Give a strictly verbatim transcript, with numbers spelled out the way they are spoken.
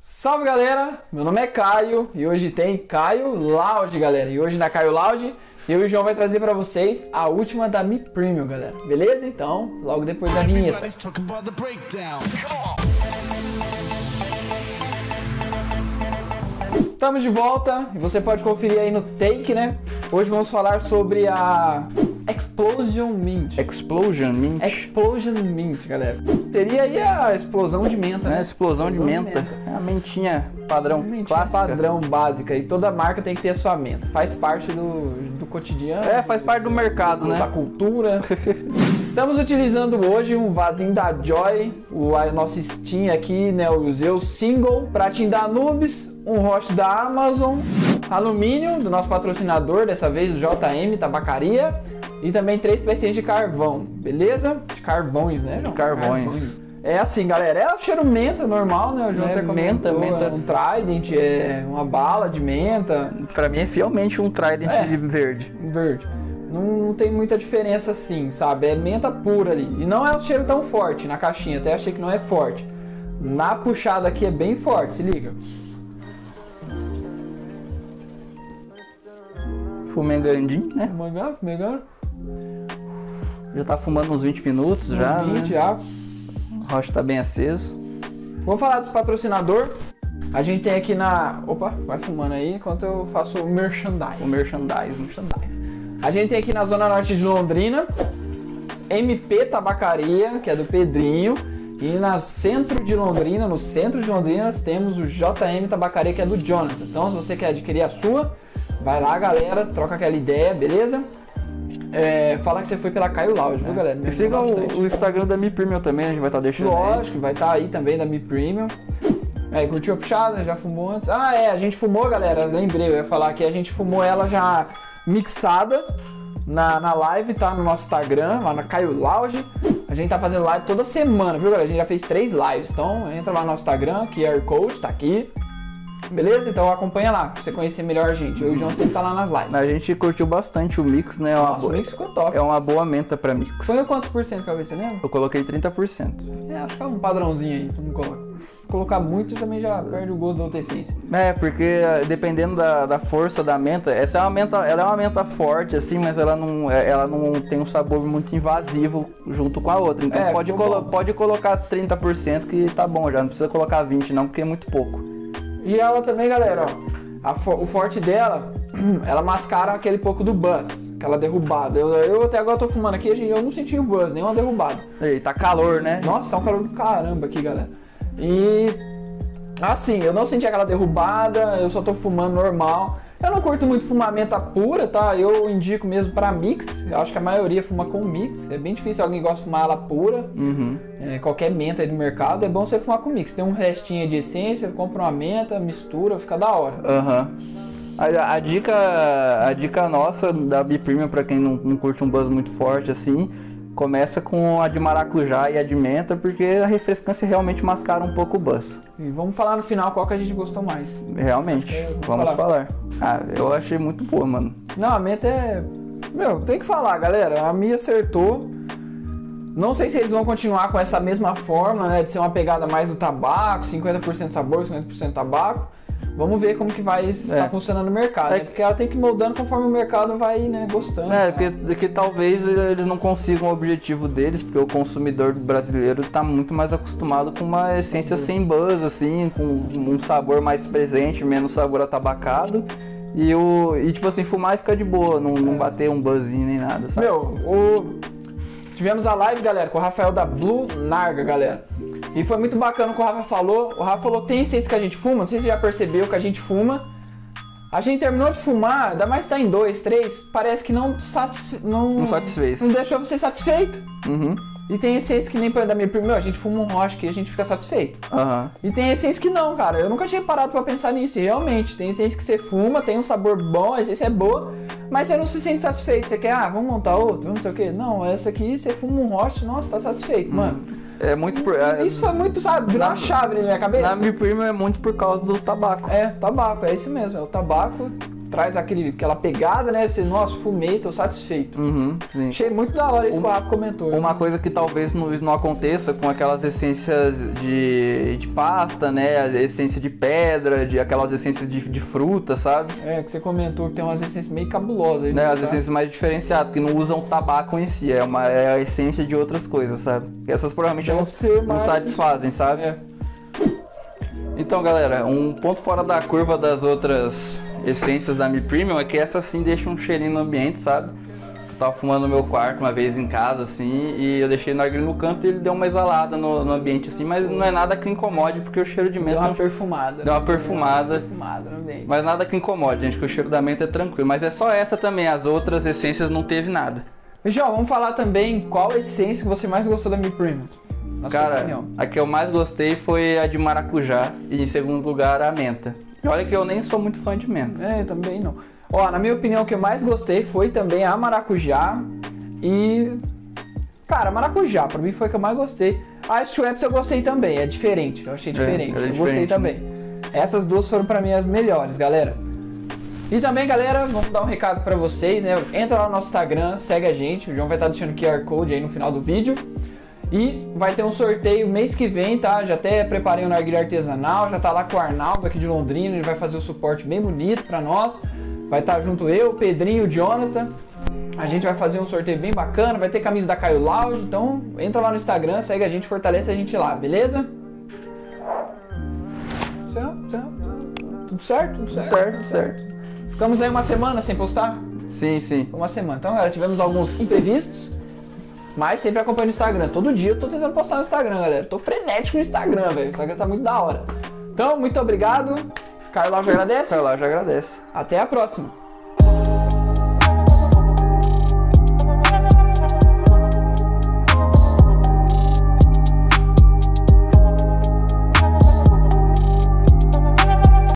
Salve galera, meu nome é Caio e hoje tem Caio Lounge, galera. E hoje na Caio Lounge eu e o João vai trazer pra vocês a última da Mi Premium, galera. Beleza? Então, logo depois da vinheta. Estamos de volta e você pode conferir aí no Take, né? Hoje vamos falar sobre a Explosion Mint. Explosion Mint? Explosion Mint, galera. Seria aí a explosão de menta, né? É, explosão, explosão de, menta. de menta. É a mentinha padrão, mentinha clássica. Padrão, básica. E toda marca tem que ter a sua menta. Faz parte do, do cotidiano. É, faz parte do mercado, né? Da cultura. Estamos utilizando hoje um vasinho da Joy, o a nosso Steam aqui, né? O Zeus Single, Pratinho da Anubis, um host da Amazon, alumínio do nosso patrocinador, dessa vez o J M Tabacaria, e também três pecinhas de carvão, beleza? De carvões, né, João? De carvões. carvões. É assim, galera, é o cheiro menta normal, né? O João é, até comentou, menta, menta. É um Trident, é uma bala de menta. Pra mim é fielmente um Trident é, verde. Verde. Não, não tem muita diferença assim, sabe? É menta pura ali. E não é um cheiro tão forte na caixinha, até achei que não é forte. Na puxada aqui é bem forte, se liga. Fumegandinho, né? Fumegando, fumegando. Já tá fumando uns vinte minutos uns já, vinte, né? já. O rocha tá bem aceso. Vamos falar dos patrocinadores. A gente tem aqui na... Opa, vai fumando aí enquanto eu faço o merchandise. O merchandise. merchandise. A gente tem aqui na Zona Norte de Londrina M P Tabacaria, que é do Pedrinho. E na centro de Londrina, no centro de Londrina, nós temos o J M Tabacaria, que é do Jonathan. Então, se você quer adquirir a sua, vai lá, galera, troca aquela ideia, beleza? É, fala que você foi pela Caio Lounge, viu, galera? E siga o, o Instagram da Mi Premium também, a gente vai estar tá deixando. Lógico, aí. vai estar tá aí também da Mi Premium. É, curtiu a puxada? Já fumou antes? Ah, é, a gente fumou, galera, lembrei, eu ia falar que a gente fumou ela já mixada na, na live, tá? No nosso Instagram, lá na Caio Lounge. A gente tá fazendo live toda semana, viu, galera? A gente já fez três lives, então entra lá no nosso Instagram, Q R Code, tá aqui. Beleza? Então acompanha lá, pra você conhecer melhor a gente. Eu e o João sempre tá lá nas lives. A gente curtiu bastante o mix, né? Nossa, boa... o mix ficou top. É uma boa menta pra mix. Foi quantos por cento, cabeça, você lembra? Eu coloquei trinta por cento. É, acho que é um padrãozinho aí, todo mundo coloca. Colocar muito também já perde o gosto da outra essência. É, porque dependendo da, da força da menta, essa é uma menta, ela é uma menta forte, assim, mas ela não, ela não tem um sabor muito invasivo junto com a outra. Então é, pode, colo pode colocar trinta por cento que tá bom já, não precisa colocar vinte por cento não, porque é muito pouco. E ela também, galera, ó, a fo o forte dela, ela mascara aquele pouco do buzz, aquela derrubada. Eu, eu até agora tô fumando aqui, eu não senti o buzz, nem uma derrubada. E tá calor, né? Nossa, tá um calor do caramba aqui, galera. E assim, eu não senti aquela derrubada, eu só tô fumando normal. Eu não curto muito fumar menta pura, tá? Eu indico mesmo pra mix. Eu acho que a maioria fuma com mix. É bem difícil alguém gosta de fumar ela pura. Uhum. É, qualquer menta aí no mercado, é bom você fumar com mix. Tem um restinho de essência, compra uma menta, mistura, fica da hora. Aham. Uhum. A, a, dica, a dica nossa da Mi Premium, pra quem não, não curte um buzz muito forte assim, começa com a de maracujá e a de menta, porque a refrescância realmente mascara um pouco o buzz. E vamos falar no final qual que a gente gostou mais. Realmente, é, vamos, vamos falar. falar. Ah, eu achei muito boa, mano. Não, a menta é... Meu, tem que falar, galera. A Mi acertou. Não sei se eles vão continuar com essa mesma forma, né? De ser uma pegada mais do tabaco, cinquenta por cento sabor, cinquenta por cento tabaco. Vamos ver como que vai estar é. funcionando no mercado, é. né? Porque ela tem que ir moldando conforme o mercado vai, né, gostando. É, porque, porque talvez eles não consigam o objetivo deles, porque o consumidor brasileiro está muito mais acostumado com uma essência sem buzz, assim, com um sabor mais presente, menos sabor atabacado. E, o, e tipo assim, fumar fica de boa, não, não bater um buzzinho nem nada, sabe? Meu, o... tivemos a live, galera, com o Rafael da Blue Narga, galera. E foi muito bacana o que o Rafa falou. O Rafa falou, tem essência que a gente fuma, não sei se você já percebeu que a gente fuma. A gente terminou de fumar, ainda mais tá em dois, três, parece que não, satisfe... não... não satisfez. Não deixou você satisfeito. Uhum. E tem essência que nem para da minha primeira, a gente fuma um rocha que a gente fica satisfeito. Uhum. E tem essência que não, cara. Eu nunca tinha parado pra pensar nisso. E realmente, tem essência que você fuma, tem um sabor bom, a essência é boa, mas você não se sente satisfeito. Você quer, ah, vamos montar outro, não sei o quê. Não, essa aqui, você fuma um rocha, nossa, tá satisfeito, hum. mano. É muito por... É, isso foi muito, sabe, virou uma chave na minha cabeça. Na Mi Premium é muito por causa do tabaco. É, tabaco, é isso mesmo, é o tabaco. traz aquele, aquela pegada, né? Você, nossa, fumei, tô satisfeito. Uhum, sim. Achei muito da hora isso que o Rafa comentou. Uma coisa que talvez não, não aconteça com aquelas essências de, de pasta, né? A essência de pedra, de aquelas essências de, de fruta, sabe? É, que você comentou que tem umas essências meio cabulosas aí. Né? As tá? essências mais diferenciadas, que não usam tabaco em si, é, uma, é a essência de outras coisas, sabe? E essas provavelmente Deve não, ser não mais- satisfazem, sabe? É. Então, galera, um ponto fora da curva das outras essências da Mi Premium é que essa sim deixa um cheirinho no ambiente, sabe? Eu tava fumando no meu quarto uma vez em casa, assim, e eu deixei o narguilé no canto e ele deu uma exalada no, no ambiente, assim, mas não é nada que incomode, porque o cheiro de menta... Deu uma não- perfumada. Deu uma né? perfumada. Deu uma perfumada no ambiente. Mas nada que incomode, gente, que o cheiro da menta é tranquilo. Mas é só essa também, as outras essências não teve nada. João, vamos falar também qual essência que você mais gostou da Mi Premium. Na sua Cara, opinião. a que eu mais gostei foi a de maracujá e em segundo lugar a menta. E olha que eu nem sou muito fã de menta. É, também não. Ó, na minha opinião, o que eu mais gostei foi também a maracujá e... Cara, maracujá, pra mim foi a que eu mais gostei. A Schweppes eu gostei também, é diferente, eu achei diferente, ela é eu gostei diferente, também. Essas duas foram pra mim as melhores, galera. E também, galera, vamos dar um recado pra vocês, né? Entra lá no nosso Instagram, segue a gente, o João vai estar deixando o Q R Code aí no final do vídeo. E vai ter um sorteio mês que vem, tá? Já até preparei um narguilé artesanal, já tá lá com o Arnaldo aqui de Londrina, ele vai fazer o suporte bem bonito pra nós. Vai estar junto eu, o Pedrinho e o Jonathan. A gente vai fazer um sorteio bem bacana, vai ter camisa da Caio Lounge, então entra lá no Instagram, segue a gente, fortalece a gente lá, beleza? Certo, certo. Tudo certo? Tudo certo, Certo, certo. Ficamos aí uma semana sem postar? Sim, sim. Uma semana. Então, galera, tivemos alguns imprevistos, mas sempre acompanha no Instagram. Todo dia eu tô tentando postar no Instagram, galera. Tô frenético no Instagram, velho. O Instagram tá muito da hora. Então, muito obrigado. Caio Lounge agradece. Vai lá, já agradece. Até a próxima.